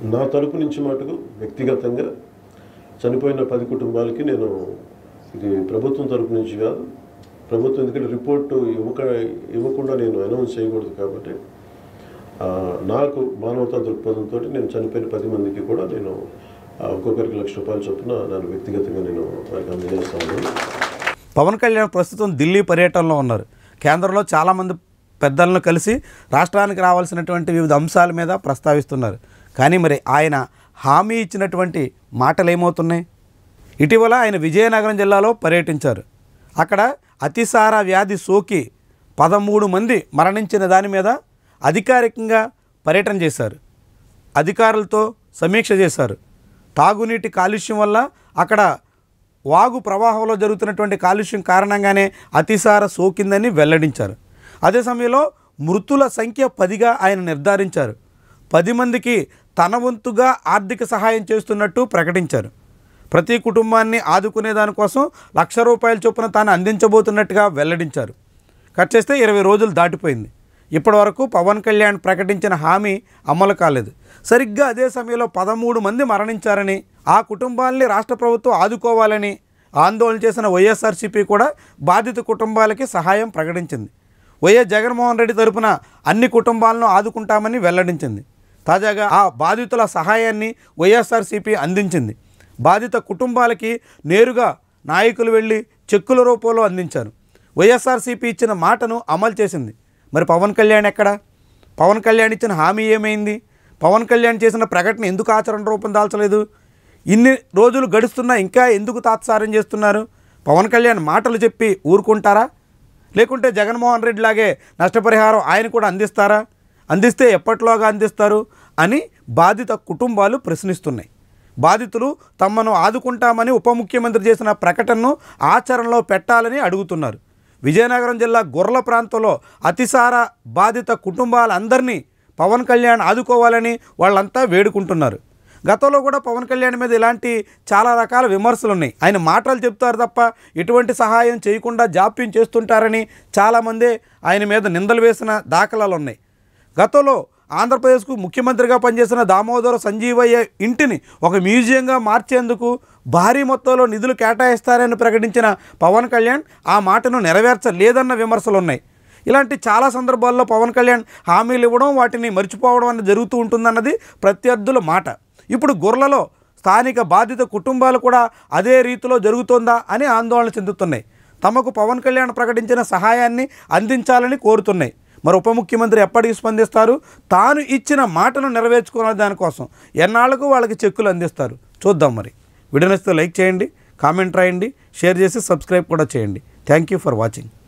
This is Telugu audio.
నా తరపు నుంచి మటుకు వ్యక్తిగతంగా చనిపోయిన 10 కుటుంబాలకి నేను ఇది ప్రభుత్వం తరపు నుంచి కాదు, ప్రభుత్వం ఎందుకంటే రిపోర్టు ఇవ్వకుండా నేను అనౌన్స్ చేయకూడదు కాబట్టి నాకు మానవతా దృక్పథంతో నేను చనిపోయిన 10 మందికి కూడా నేను ఒక్కొక్కరికి ₹1,00,000 చొప్పున నేను వ్యక్తిగతంగా నేను వారికి అందజేస్తాను. పవన్ కళ్యాణ్ ప్రస్తుతం ఢిల్లీ పర్యటనలో ఉన్నారు. కేంద్రంలో చాలామంది పెద్దలను కలిసి రాష్ట్రానికి రావాల్సినటువంటి వివిధ అంశాల మీద ప్రస్తావిస్తున్నారు. కానీ మరి ఆయన హామీ ఇచ్చినటువంటి మాటలు ఏమవుతున్నాయి? ఇటీవల ఆయన విజయనగరం జిల్లాలో పర్యటించారు. అక్కడ అతిసార వ్యాధి సోకి 13 మంది మరణించిన దాని మీద అధికారికంగా పర్యటన చేశారు. అధికారులతో సమీక్ష చేశారు. తాగునీటి కాలుష్యం వల్ల అక్కడ వాగు ప్రవాహంలో జరుగుతున్నటువంటి కాలుష్యం కారణంగానే అతిసార సోకిందని వెల్లడించారు. అదే సమయంలో మృతుల సంఖ్య 10గా ఆయన నిర్ధారించారు. 10 మందికి తన వంతుగా ఆర్థిక సహాయం చేస్తున్నట్టు ప్రకటించారు. ప్రతి కుటుంబాన్ని ఆదుకునే దానికోసం ₹1,00,000 చొప్పున తాను అందించబోతున్నట్టుగా వెల్లడించారు. కట్ చేస్తే 20 రోజులు దాటిపోయింది. ఇప్పటి వరకు పవన్ కళ్యాణ్ ప్రకటించిన హామీ అమలు కాలేదు. సరిగ్గా అదే సమయంలో 13 మంది మరణించారని, ఆ కుటుంబాలని రాష్ట్ర ప్రభుత్వం ఆదుకోవాలని ఆందోళన చేసిన వైఎస్ఆర్సీపీ కూడా బాధిత కుటుంబాలకి సహాయం ప్రకటించింది. వైఎస్ జగన్మోహన్ రెడ్డి తరపున అన్ని కుటుంబాలను ఆదుకుంటామని వెల్లడించింది. తాజాగా ఆ బాధితుల సహాయాన్ని వైఎస్ఆర్సీపీ అందించింది. బాధిత కుటుంబాలకి నేరుగా నాయకులు వెళ్ళి చెక్కుల రూపంలో అందించారు. వైఎస్ఆర్సీపీ ఇచ్చిన మాటను అమలు చేసింది. మరి పవన్ కళ్యాణ్ ఎక్కడ? పవన్ కళ్యాణ్ ఇచ్చిన హామీ ఏమైంది? పవన్ కళ్యాణ్ చేసిన ప్రకటన ఎందుకు ఆచరణ రూపం దాల్చలేదు? ఇన్ని రోజులు గడుస్తున్నా ఇంకా ఎందుకు తాత్సారం చేస్తున్నారు? పవన్ కళ్యాణ్ మాటలు చెప్పి ఊరుకుంటారా? లేకుంటే జగన్మోహన్ రెడ్డి లాగే నష్టపరిహారం ఆయన కూడా అందిస్తారా? అందిస్తే ఎప్పట్లోగా అందిస్తారు అని బాధిత కుటుంబాలు ప్రశ్నిస్తున్నాయి. బాధితులు తమను ఆదుకుంటామని ఉప ముఖ్యమంత్రి చేసిన ప్రకటనను ఆచరణలో పెట్టాలని అడుగుతున్నారు. విజయనగరం జిల్లా గొర్ల ప్రాంతంలో అతిసార బాధిత కుటుంబాలందరినీ పవన్ కళ్యాణ్ ఆదుకోవాలని వాళ్ళంతా వేడుకుంటున్నారు. గతంలో కూడా పవన్ కళ్యాణ్ మీద ఇలాంటి చాలా రకాల విమర్శలు ఉన్నాయి. ఆయన మాటలు చెప్తారు తప్ప ఎటువంటి సహాయం చేయకుండా జాప్యం చేస్తుంటారని చాలామంది ఆయన మీద నిందలు వేసిన దాఖలాలు ఉన్నాయి. గతంలో ఆంధ్రప్రదేశ్కు ముఖ్యమంత్రిగా పనిచేసిన దామోదర సంజీవయ్య ఇంటిని ఒక మ్యూజియంగా మార్చేందుకు భారీ మొత్తంలో నిధులు కేటాయిస్తారని ప్రకటించిన పవన్ కళ్యాణ్ ఆ మాటను నెరవేర్చలేదన్న విమర్శలు ఉన్నాయి. ఇలాంటి చాలా సందర్భాల్లో పవన్ కళ్యాణ్ హామీలు ఇవ్వడం, వాటిని మర్చిపోవడం అనేది జరుగుతూ ఉంటుందన్నది ప్రత్యర్థుల మాట. ఇప్పుడు గొర్లలో స్థానిక బాధిత కుటుంబాలు కూడా అదే రీతిలో జరుగుతుందా అని ఆందోళన చెందుతున్నాయి. తమకు పవన్ కళ్యాణ్ ప్రకటించిన సహాయాన్ని అందించాలని కోరుతున్నాయి. మరి ఉప ముఖ్యమంత్రి ఎప్పటికి స్పందిస్తారు? తాను ఇచ్చిన మాటను నెరవేర్చుకునే దానికోసం ఎన్నాళ్లకు వాళ్ళకి చెక్కులు అందిస్తారు చూద్దాం. మరి వీడియో నచ్చితే లైక్ చేయండి, కామెంట్ రాయండి, షేర్ చేసి సబ్స్క్రైబ్ కూడా చేయండి. Thank you for watching.